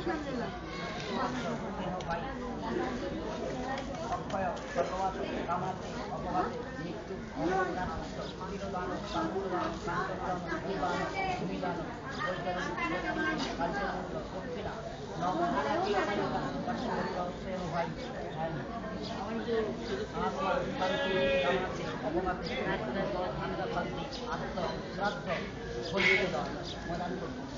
অক্ষয় সর্ববাদ কামাতে অপঘাতে মৃত্যু অমরদান তিরোদান কামুদান কান্তদান ভূদান ভূমিদান বৈতরণ কালচরমূল্য দক্ষিণা নবনাথী অমরদান কাশ্মীর সেন ভাই আত্মা শান্তি কামাতে অপঘাতে ঠান্ডা শান্তি আত্ম শ্রাদ্ধ ভোজদান মদান্ত